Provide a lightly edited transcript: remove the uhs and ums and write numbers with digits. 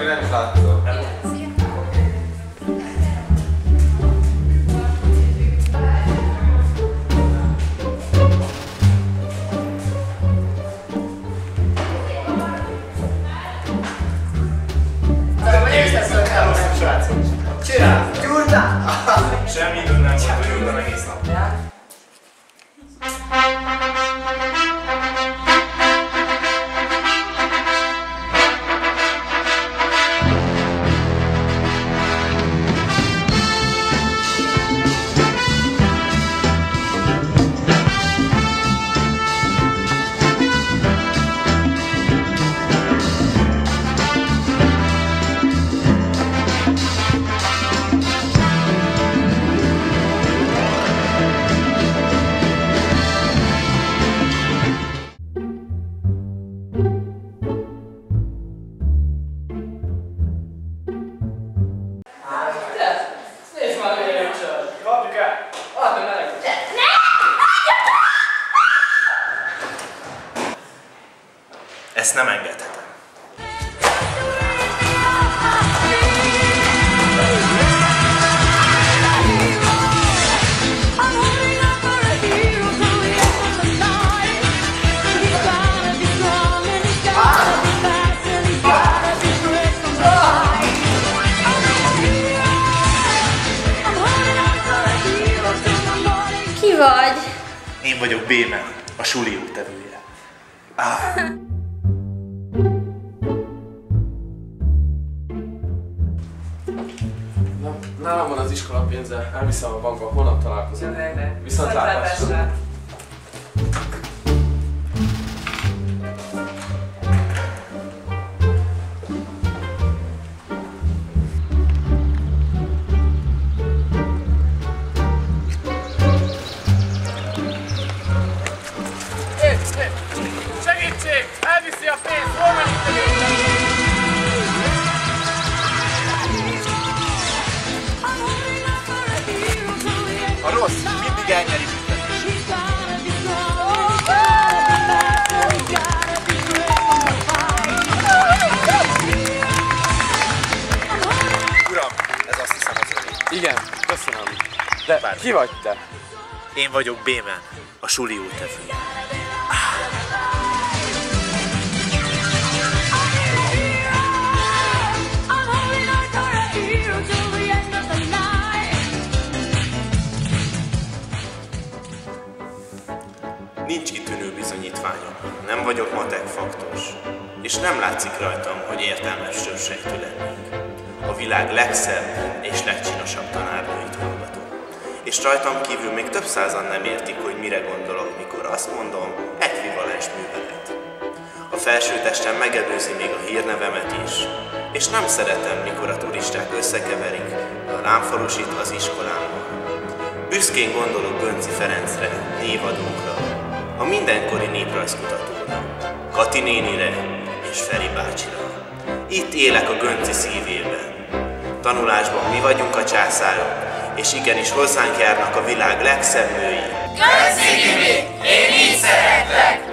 nem is látszol. Csinál! Gyurta! Semmi idő nem volt, hogy ültem egész nap. Ezt nem engedhetem. Ki vagy? Én vagyok Bémen, a suli úttevője. Nálam van az iskola pénze, elviszem a bankba, holnap találkozunk. Viszontlátásra! Segítség! Elviszi a pénzt! Hol van itt a pénz? A rossz mindig elnyeri minket. Uram, ez azt hiszem az övé. Igen, köszönöm. De ki vagy te? Én vagyok Bémen, a suli úttevője. Nincs kitűnő bizonyítványom, nem vagyok matek faktos, és nem látszik rajtam, hogy értelmes sősejtő lennék. A világ legszebb és legcsinosabb tanárnőit hallgatom. És rajtam kívül még több százan nem értik, hogy mire gondolok, mikor azt mondom, ekvivalens művelet. A felsőtestem megelőzi még a hírnevemet is, és nem szeretem, mikor a turisták összekeverik a lámfalusit az iskolámmal. Büszkén gondolok Gönczy Ferencre, névadunkra, a mindenkori néprajzkutatóra, Kati nénire és Feri bácsira. Itt élek a Gönczy szívében. Tanulásban mi vagyunk a császárok, és igenis hozzánk járnak a világ legszebb női. Gönczy Gibi! Én így szeretlek!